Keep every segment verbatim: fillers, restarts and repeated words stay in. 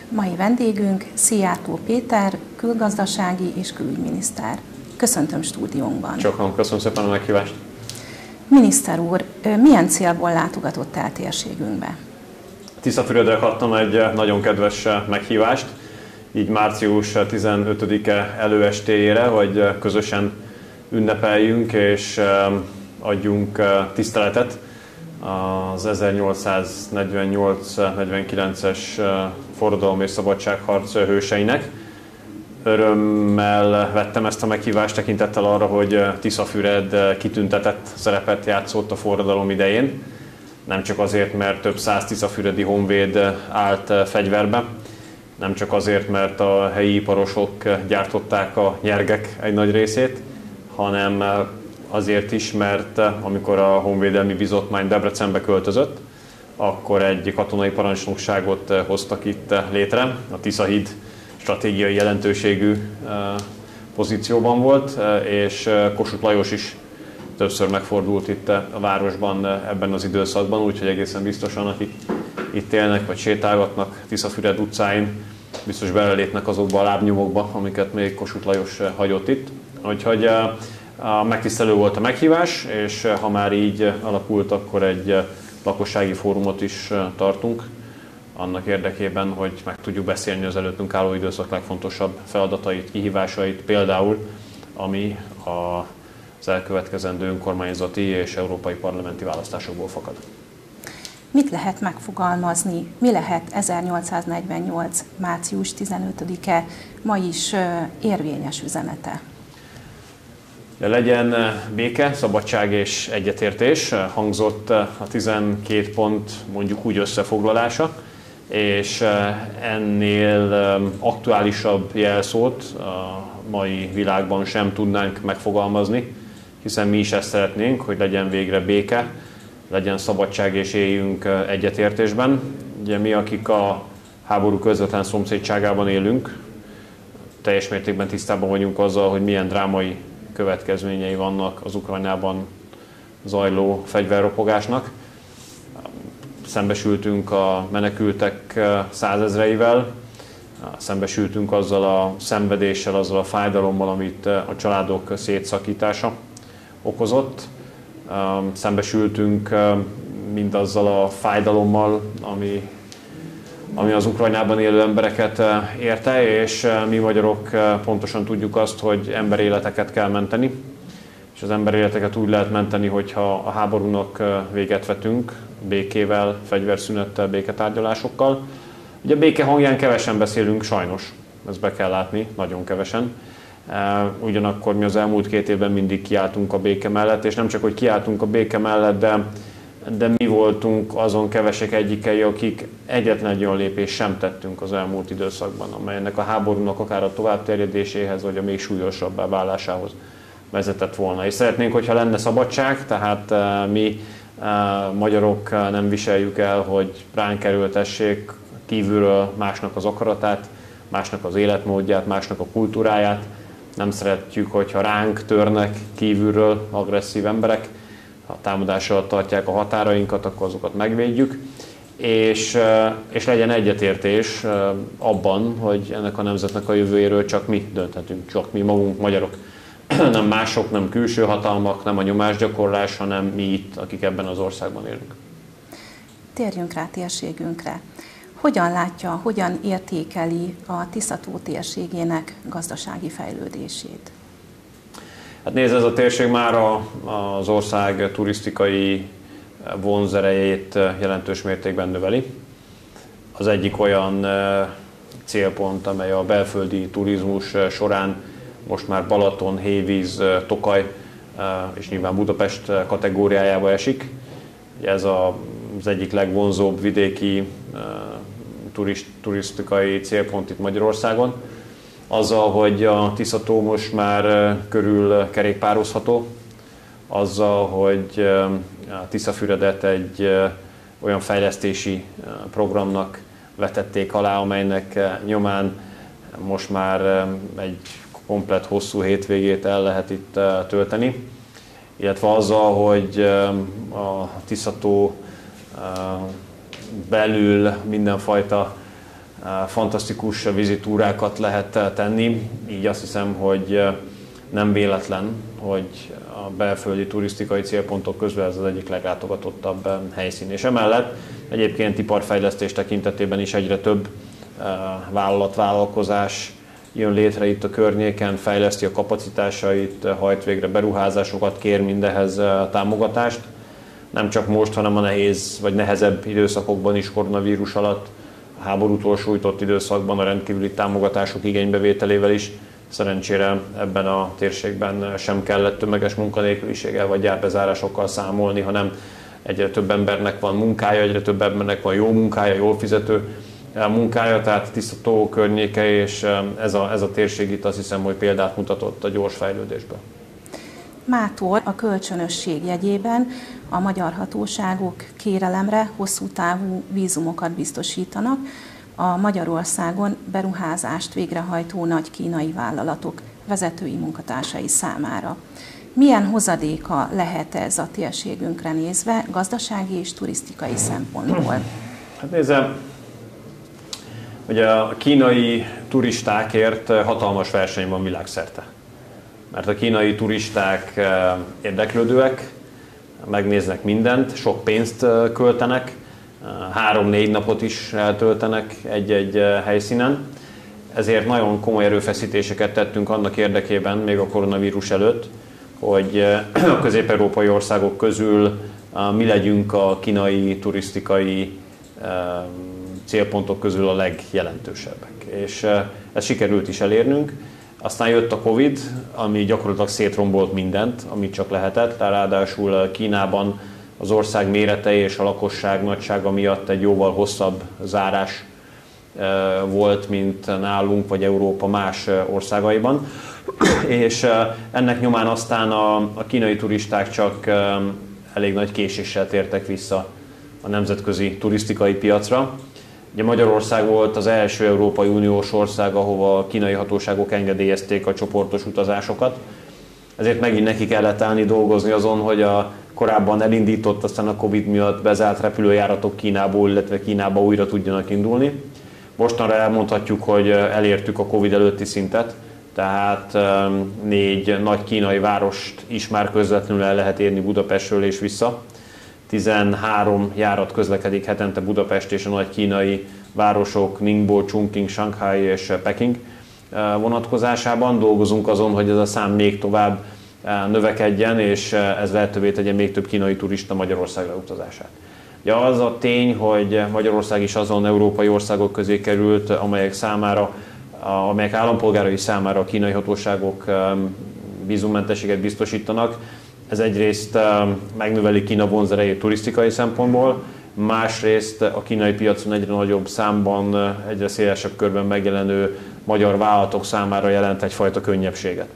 Mai vendégünk Szijjártó Péter, külgazdasági és külügyminiszter. Köszöntöm stúdiónkban. Sokan köszönöm szépen a meghívást. Miniszter úr, milyen célból látogatott el térségünkbe? Tiszafüredre kaptam egy nagyon kedves meghívást, így március tizenötödike előestéjére, hogy közösen ünnepeljünk és adjunk tiszteletet az ezernyolcszáznegyvennyolc negyvenkilences forradalom és szabadságharc hőseinek. Örömmel vettem ezt a meghívást tekintettel arra, hogy Tiszafüred kitüntetett szerepet játszott a forradalom idején. Nem csak azért, mert több száz tiszafüredi honvéd állt fegyverbe, nem csak azért, mert a helyi iparosok gyártották a nyergek egy nagy részét, hanem azért is, mert amikor a Honvédelmi Bizottmány Debrecenbe költözött, akkor egy katonai parancsnokságot hoztak itt létre. A Tiszahíd stratégiai jelentőségű pozícióban volt, és Kossuth Lajos is többször megfordult itt a városban ebben az időszakban, úgyhogy egészen biztosan, akik itt élnek vagy sétálgatnak Tiszafüred utcáin, biztos belelépnek azokba a lábnyomokba, amiket még Kossuth Lajos hagyott itt. Úgyhogy megtisztelő volt a meghívás, és ha már így alakult, akkor egy lakossági fórumot is tartunk, annak érdekében, hogy meg tudjuk beszélni az előttünk álló időszak legfontosabb feladatait, kihívásait, például ami az elkövetkezendő önkormányzati és európai parlamenti választásokból fakad. Mit lehet megfogalmazni, mi lehet ezernyolcszáznegyvennyolc március tizenötödike ma is érvényes üzenete? Legyen béke, szabadság és egyetértés, hangzott a tizenkét pont mondjuk úgy összefoglalása, és ennél aktuálisabb jelszót a mai világban sem tudnánk megfogalmazni, hiszen mi is ezt szeretnénk, hogy legyen végre béke, legyen szabadság és éljünk egyetértésben. Ugye mi, akik a háború közvetlen szomszédságában élünk, teljes mértékben tisztában vagyunk azzal, hogy milyen drámai következményei vannak az Ukrajnában zajló fegyverropogásnak. Szembesültünk a menekültek százezreivel, szembesültünk azzal a szenvedéssel, azzal a fájdalommal, amit a családok szétszakítása okozott. Szembesültünk mindazzal a fájdalommal, ami, ami az Ukrajnában élő embereket érte, és mi magyarok pontosan tudjuk azt, hogy emberéleteket kell menteni, és az emberéleteket úgy lehet menteni, hogyha a háborúnak véget vetünk, békével, fegyverszünettel, béketárgyalásokkal. Ugye a béke hangján kevesen beszélünk, sajnos, ezt be kell látni, nagyon kevesen. Ugyanakkor mi az elmúlt két évben mindig kiálltunk a béke mellett, és nem csak, hogy kiálltunk a béke mellett, de, de mi voltunk azon kevesek egyikei, akik egyetlen egy olyan lépést sem tettünk az elmúlt időszakban, amelynek a háborúnak akár a továbbterjedéséhez, vagy a még súlyosabbá válásához vezetett volna. És szeretnénk, hogyha lenne szabadság, tehát mi magyarok nem viseljük el, hogy ránk erőltessék kívülről másnak az akaratát, másnak az életmódját, másnak a kultúráját. Nem szeretjük, hogyha ránk törnek kívülről agresszív emberek, ha támadással tartják a határainkat, akkor azokat megvédjük. És, és legyen egyetértés abban, hogy ennek a nemzetnek a jövőjéről csak mi dönthetünk, csak mi magunk magyarok. Nem mások, nem külső hatalmak, nem a nyomásgyakorlás, hanem mi itt, akik ebben az országban élünk. Térjünk rá térségünkre. Hogyan látja, hogyan értékeli a Tisza-tó térségének gazdasági fejlődését? Hát nézd, ez a térség már a, az ország turisztikai vonzerejét jelentős mértékben növeli. Az egyik olyan célpont, amely a belföldi turizmus során most már Balaton, Hévíz, Tokaj és nyilván Budapest kategóriájába esik. Ez az egyik legvonzóbb vidéki turist, turisztikai célpont itt Magyarországon. Azzal, hogy a Tisza-tó most már körül kerékpározható, azzal, hogy a Tiszafüredet egy olyan fejlesztési programnak vetették alá, amelynek nyomán most már egy komplett hosszú hétvégét el lehet itt tölteni, illetve azzal, hogy a Tisza-tó belül mindenfajta fantasztikus vizitúrákat lehet tenni, így azt hiszem, hogy nem véletlen, hogy a belföldi turisztikai célpontok közül ez az egyik leglátogatottabb helyszín. És emellett egyébként iparfejlesztés tekintetében is egyre több vállalatvállalkozás jön létre itt a környéken, fejleszti a kapacitásait, hajt végre beruházásokat, kér mindehez támogatást. Nem csak most, hanem a nehéz vagy nehezebb időszakokban is, koronavírus alatt, a háborútól sújtott időszakban a rendkívüli támogatások igénybevételével is. Szerencsére ebben a térségben sem kellett tömeges munkanélküliséggel vagy gyárbezárásokkal számolni, hanem egyre több embernek van munkája, egyre több embernek van jó munkája, jól fizető munkája, tehát tiszta tó környéke, és ez a, ez a térség itt azt hiszem, hogy példát mutatott a gyors fejlődésben. Mától a kölcsönösség jegyében a magyar hatóságok kérelemre hosszú távú vízumokat biztosítanak a Magyarországon beruházást végrehajtó nagy kínai vállalatok vezetői munkatársai számára. Milyen hozadéka lehet ez a térségünkre nézve gazdasági és turisztikai szempontból? Hát nézem, ugye a kínai turistákért hatalmas verseny van világszerte. Mert a kínai turisták érdeklődőek, megnéznek mindent, sok pénzt költenek, három-négy napot is eltöltenek egy-egy helyszínen. Ezért nagyon komoly erőfeszítéseket tettünk annak érdekében, még a koronavírus előtt, hogy a közép-európai országok közül mi legyünk a kínai turisztikai célpontok közül a legjelentősebbek. És ezt sikerült is elérnünk. Aztán jött a Covid, ami gyakorlatilag szétrombolt mindent, amit csak lehetett. Ráadásul Kínában az ország mérete és a lakosság nagysága miatt egy jóval hosszabb zárás volt, mint nálunk vagy Európa más országaiban. És ennek nyomán aztán a, a kínai turisták csak elég nagy késéssel tértek vissza a nemzetközi turisztikai piacra. Ugye Magyarország volt az első Európai Uniós ország, ahova a kínai hatóságok engedélyezték a csoportos utazásokat. Ezért megint neki kellett állni dolgozni azon, hogy a korábban elindított, aztán a Covid miatt bezárt repülőjáratok Kínából, illetve Kínába újra tudjanak indulni. Mostanra elmondhatjuk, hogy elértük a Covid előtti szintet, tehát négy nagy kínai várost is már közvetlenül el lehet érni Budapestről és vissza. tizenhárom járat közlekedik hetente Budapest és a nagy kínai városok Ningbo, Chongqing, Shanghai és Peking vonatkozásában. Dolgozunk azon, hogy ez a szám még tovább növekedjen, és ez lehetővé tegye még több kínai turista Magyarországra utazását. Ugye az a tény, hogy Magyarország is azon európai országok közé került, amelyek számára, amelyek állampolgárai számára a kínai hatóságok vízummentességet biztosítanak. Ez egyrészt megnöveli Kína vonzerejét turisztikai szempontból, másrészt a kínai piacon egyre nagyobb számban, egyre szélesebb körben megjelenő magyar vállalatok számára jelent egyfajta könnyebbséget.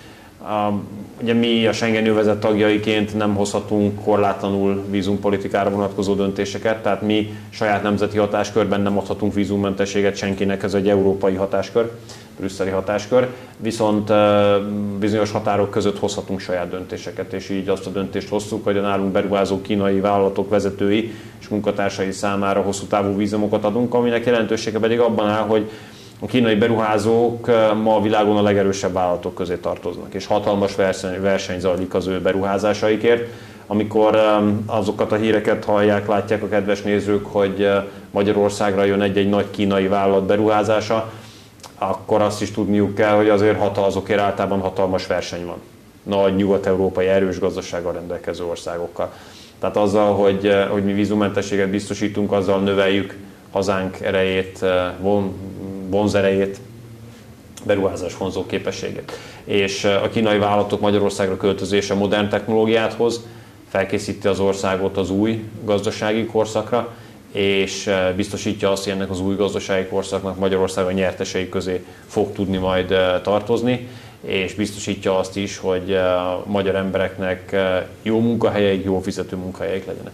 Ugye mi a Schengeni övezet tagjaiként nem hozhatunk korlátlanul vízumpolitikára vonatkozó döntéseket, tehát mi saját nemzeti hatáskörben nem adhatunk vízummentességet senkinek, ez egy európai hatáskör, brüsszeli hatáskör, viszont bizonyos határok között hozhatunk saját döntéseket, és így azt a döntést hoztuk, hogy a nálunk beruházó kínai vállalatok vezetői és munkatársai számára hosszú távú vízumokat adunk, aminek jelentősége pedig abban áll, hogy a kínai beruházók ma a világon a legerősebb vállalatok közé tartoznak, és hatalmas verseny, verseny zajlik az ő beruházásaikért. Amikor azokat a híreket hallják, látják a kedves nézők, hogy Magyarországra jön egy-egy nagy kínai vállalat beruházása, akkor azt is tudniuk kell, hogy azért hatal, azokért általában hatalmas verseny van. Nagy nyugat-európai erős gazdasággal rendelkező országokkal. Tehát azzal, hogy, hogy mi vízummentességet biztosítunk, azzal növeljük hazánk erejét, von, vonzerejét, beruházás vonzó képességét. És a kínai vállalatok Magyarországra költözése modern technológiát hoz, felkészíti az országot az új gazdasági korszakra, és biztosítja azt, hogy ennek az új gazdasági korszaknak Magyarország a nyertesei közé fog tudni majd tartozni, és biztosítja azt is, hogy a magyar embereknek jó munkahelyeik, jó fizető munkahelyeik legyenek.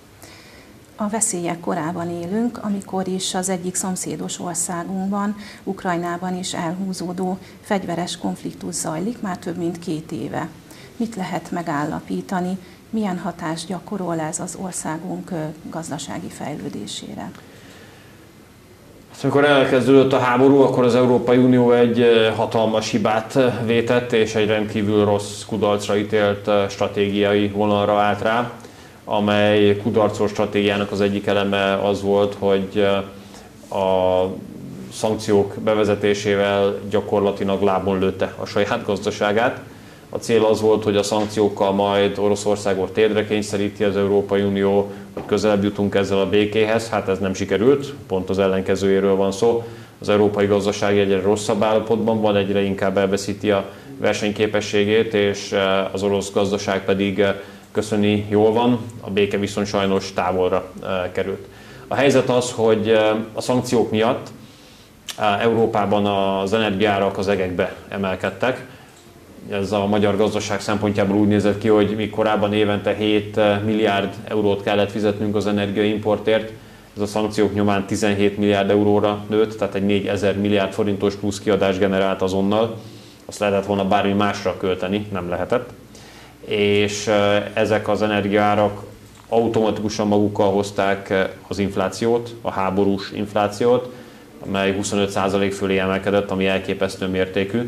A veszélyek korában élünk, amikor is az egyik szomszédos országunkban, Ukrajnában is elhúzódó fegyveres konfliktus zajlik már több mint két éve. Mit lehet megállapítani, milyen hatást gyakorol ez az országunk gazdasági fejlődésére? Amikor elkezdődött a háború, akkor az Európai Unió egy hatalmas hibát vétett, és egy rendkívül rossz, kudarcra ítélt stratégiai vonalra állt rá, amely kudarcos stratégiának az egyik eleme az volt, hogy a szankciók bevezetésével gyakorlatilag lábon lőtte a saját gazdaságát. A cél az volt, hogy a szankciókkal majd Oroszországot térdre kényszeríti az Európai Unió, hogy közelebb jutunk ezzel a békéhez. Hát ez nem sikerült, pont az ellenkezőjéről van szó. Az európai gazdaság egyre rosszabb állapotban van, egyre inkább elveszíti a versenyképességét, és az orosz gazdaság pedig köszöni, jól van, a béke viszont sajnos távolra került. A helyzet az, hogy a szankciók miatt Európában az energiaárak az egekbe emelkedtek. Ez a magyar gazdaság szempontjából úgy nézett ki, hogy míg korábban évente hét milliárd eurót kellett fizetnünk az energiaimportért, ez a szankciók nyomán tizenhét milliárd euróra nőtt, tehát egy négyezer milliárd forintos plusz kiadás generált azonnal. Azt lehetett volna bármi másra költeni, nem lehetett. És ezek az energiaárak automatikusan magukkal hozták az inflációt, a háborús inflációt, amely huszonöt százalék fölé emelkedett, ami elképesztő mértékű.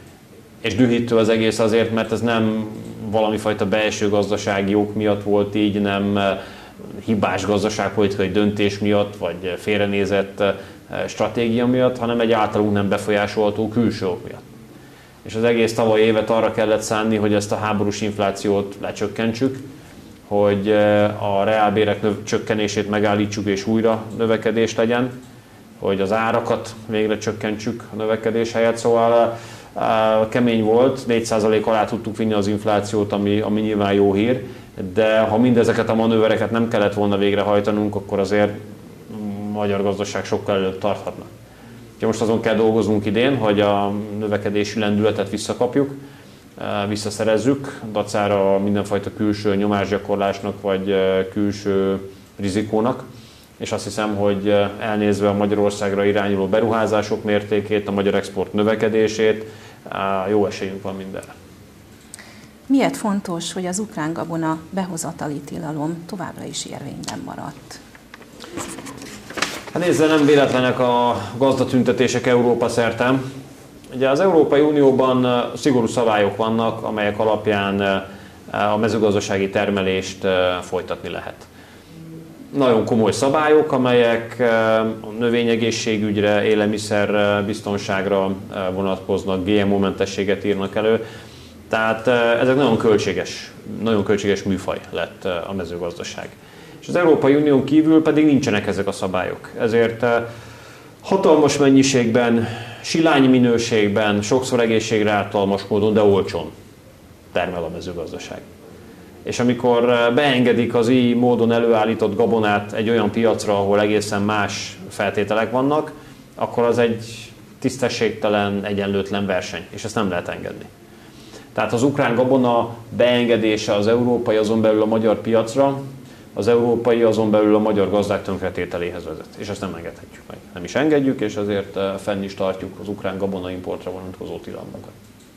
És dühítő az egész azért, mert ez nem valami fajta belső gazdasági ok miatt volt így, nem hibás gazdaságpolitikai döntés miatt, vagy félrenézett stratégia miatt, hanem egy általunk nem befolyásolható külső ok miatt. És az egész tavalyi évet arra kellett szánni, hogy ezt a háborús inflációt lecsökkentsük, hogy a reálbérek csökkenését megállítsuk és újra növekedés legyen, hogy az árakat végre csökkentsük a növekedés helyett. Szóval kemény volt, négy százalék alá tudtuk vinni az inflációt, ami, ami nyilván jó hír, de ha mindezeket a manővereket nem kellett volna végrehajtanunk, akkor azért a magyar gazdaság sokkal előbb tarthatna. Most azon kell dolgoznunk idén, hogy a növekedési lendületet visszakapjuk, visszaszerezzük, dacára mindenfajta külső nyomásgyakorlásnak vagy külső rizikónak. És azt hiszem, hogy elnézve a Magyarországra irányuló beruházások mértékét, a magyar export növekedését, jó esélyünk van mindenre. Miért fontos, hogy az ukrán gabona behozatali tilalom továbbra is érvényben maradt? Hát nézze, nem véletlenek a gazdatüntetések Európa szerte. Ugye az Európai Unióban szigorú szabályok vannak, amelyek alapján a mezőgazdasági termelést folytatni lehet. Nagyon komoly szabályok, amelyek a növényegészségügyre, élelmiszer biztonságra vonatkoznak, gé em ó-mentességet írnak elő. Tehát ezek nagyon költséges, nagyon költséges műfaj lett a mezőgazdaság. És az Európai Unión kívül pedig nincsenek ezek a szabályok. Ezért hatalmas mennyiségben, silány minőségben, sokszor egészségre ártalmas módon, de olcsón termel a mezőgazdaság. És amikor beengedik az így módon előállított gabonát egy olyan piacra, ahol egészen más feltételek vannak, akkor az egy tisztességtelen, egyenlőtlen verseny, és ezt nem lehet engedni. Tehát az ukrán gabona beengedése az európai, azon belül a magyar piacra, az európai, azon belül a magyar gazdák tönkretételéhez vezet. És ezt nem engedhetjük meg. Nem is engedjük, és azért fenn is tartjuk az ukrán gabona importra vonatkozó tilalmunkat.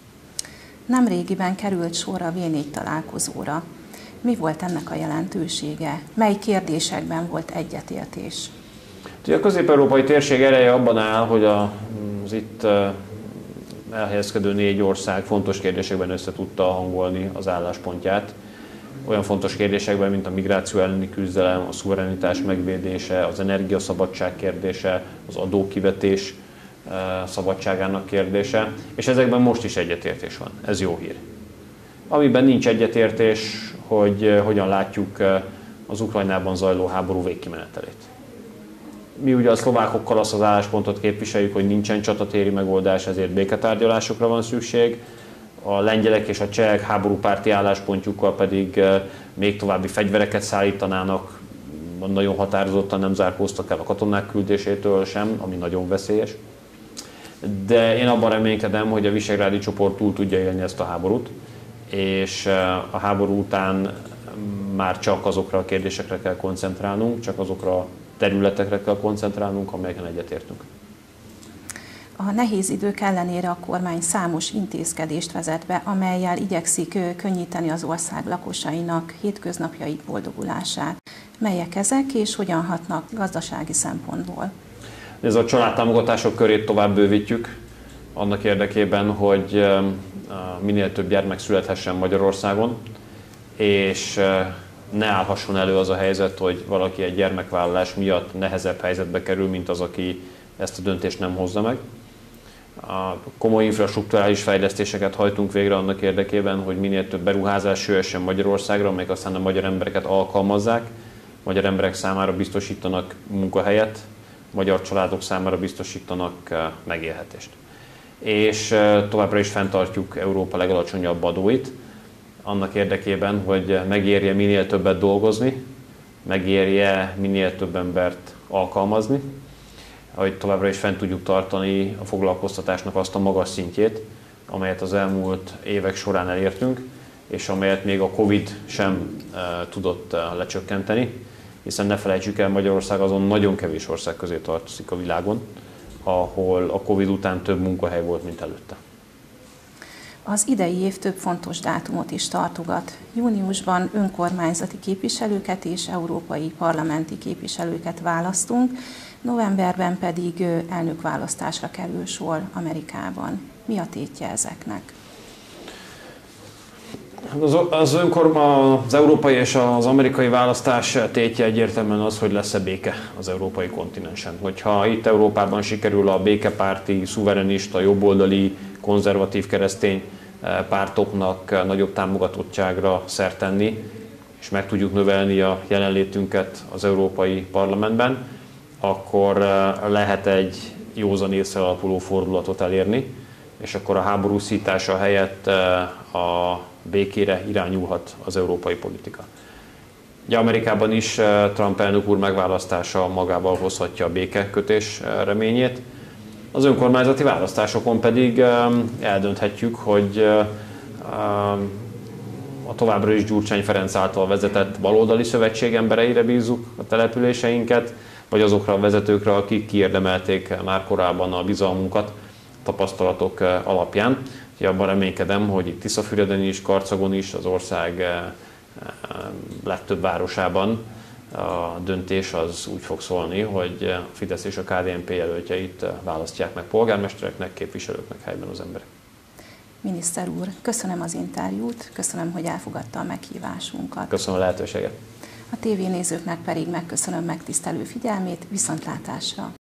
Nemrégiben került sor a vé négy találkozóra. Mi volt ennek a jelentősége? Mely kérdésekben volt egyetértés? A közép-európai térség ereje abban áll, hogy az itt elhelyezkedő négy ország fontos kérdésekben össze tudta hangolni az álláspontját. Olyan fontos kérdésekben, mint a migráció elleni küzdelem, a szuverenitás megvédése, az energiaszabadság kérdése, az adókivetés szabadságának kérdése, és ezekben most is egyetértés van. Ez jó hír. Amiben nincs egyetértés, hogy hogyan látjuk az Ukrajnában zajló háború végkimenetelét. Mi ugye a szlovákokkal azt az álláspontot képviseljük, hogy nincsen csatatéri megoldás, ezért béketárgyalásokra van szükség. A lengyelek és a csehek háborúpárti álláspontjukkal pedig még további fegyvereket szállítanának, nagyon határozottan nem zárkóztak el a katonák küldésétől sem, ami nagyon veszélyes. De én abban reménykedem, hogy a visegrádi csoport túl tudja élni ezt a háborút, és a háború után már csak azokra a kérdésekre kell koncentrálnunk, csak azokra a területekre kell koncentrálnunk, amelyeken egyetértünk. A nehéz idők ellenére a kormány számos intézkedést vezet be, amellyel igyekszik könnyíteni az ország lakosainak hétköznapjai boldogulását. Melyek ezek, és hogyan hatnak gazdasági szempontból? Ez a családtámogatások körét tovább bővítjük, annak érdekében, hogy minél több gyermek születhessen Magyarországon, és ne állhasson elő az a helyzet, hogy valaki egy gyermekvállalás miatt nehezebb helyzetbe kerül, mint az, aki ezt a döntést nem hozza meg. A komoly infrastrukturális fejlesztéseket hajtunk végre annak érdekében, hogy minél több beruházás jöhessen Magyarországra, amelyek aztán a magyar embereket alkalmazzák, magyar emberek számára biztosítanak munkahelyet, magyar családok számára biztosítanak megélhetést. És továbbra is fenntartjuk Európa legalacsonyabb adóit, annak érdekében, hogy megérje minél többet dolgozni, megérje minél több embert alkalmazni, hogy továbbra is fent tudjuk tartani a foglalkoztatásnak azt a magas szintjét, amelyet az elmúlt évek során elértünk, és amelyet még a Covid sem e, tudott e, lecsökkenteni, hiszen ne felejtsük el, Magyarország azon nagyon kevés ország közé tartozik a világon, ahol a Covid után több munkahely volt, mint előtte. Az idei év több fontos dátumot is tartogat. Júniusban önkormányzati képviselőket és európai parlamenti képviselőket választunk, novemberben pedig elnökválasztásra kerül sor Amerikában. Mi a tétje ezeknek? Az, az, önkor, az európai és az amerikai választás tétje egyértelműen az, hogy lesz-e béke az európai kontinensen. Hogyha itt Európában sikerül a békepárti, szuverenista, jobboldali, konzervatív keresztény pártoknak nagyobb támogatottságra szert tenni, és meg tudjuk növelni a jelenlétünket az Európai Parlamentben, akkor lehet egy józan észre alapuló fordulatot elérni, és akkor a háború szítása helyett a békére irányulhat az európai politika. Ugye Amerikában is Trump elnök úr megválasztása magával hozhatja a békekötés reményét. Az önkormányzati választásokon pedig eldönthetjük, hogy a továbbra is Gyurcsány Ferenc által vezetett baloldali szövetség embereire bízzuk a településeinket, vagy azokra a vezetőkre, akik kiérdemelték már korábban a bizalmunkat tapasztalatok alapján. Úgyhogy abban reménykedem, hogy itt Tiszafüreden is, Karcagon is, az ország legtöbb városában a döntés az úgy fog szólni, hogy a Fidesz és a ká dé en pé jelöltjeit választják meg polgármestereknek, képviselőknek helyben az emberek. Miniszter úr, köszönöm az interjút, köszönöm, hogy elfogadta a meghívásunkat. Köszönöm a lehetőséget. A tévénézőknek pedig megköszönöm megtisztelő figyelmét, viszontlátásra!